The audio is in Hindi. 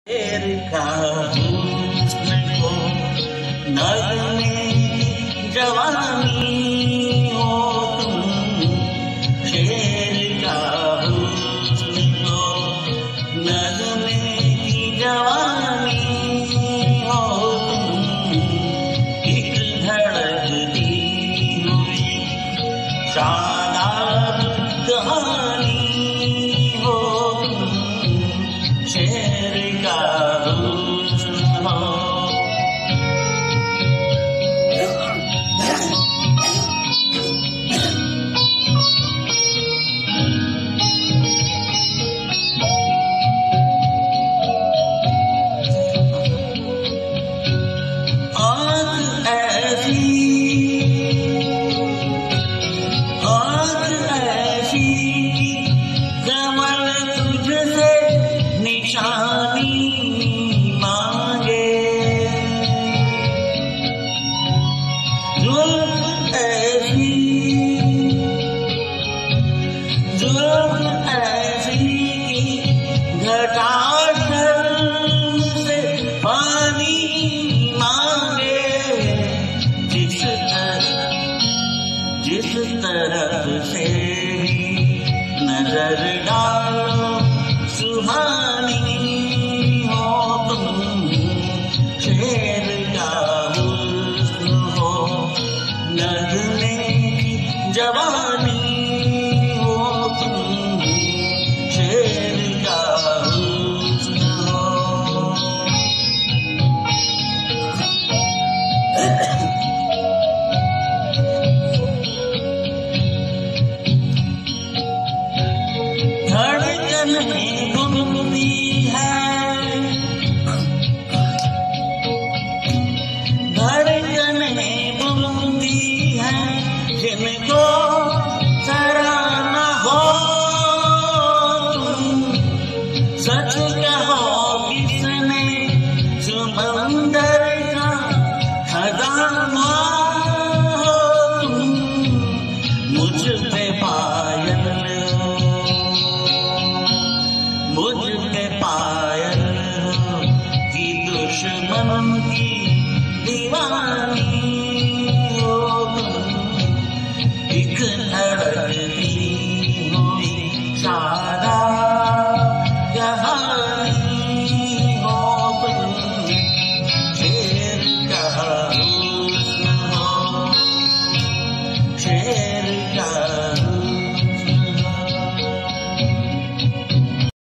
शेर का हुस्न को नगमे जवानी हो तुम, शेर का हुस्न को नगमे की जवानी हो तुम, एक धड़कती हुई शादाब कहानी हो तुम, शेर का हुस्न हो। निशानी मांगे जुल्फ ऐसी घटाकर से पानी मांगे, जिस तरफ से नजर डालो सुहानी हो तुम, शेर का हुस्न हो नगमे की जवानी हो तुम, शेर का हुस्न हो। धड़कनें घूमती है, धड़कनें घूमती है, जिनको सराहना हो तुम, सच कहो किसने समंदर का खजाना हो तुम, मुझ पे पायल मुझ पे पायल हो कि दुश्मन की दीवानी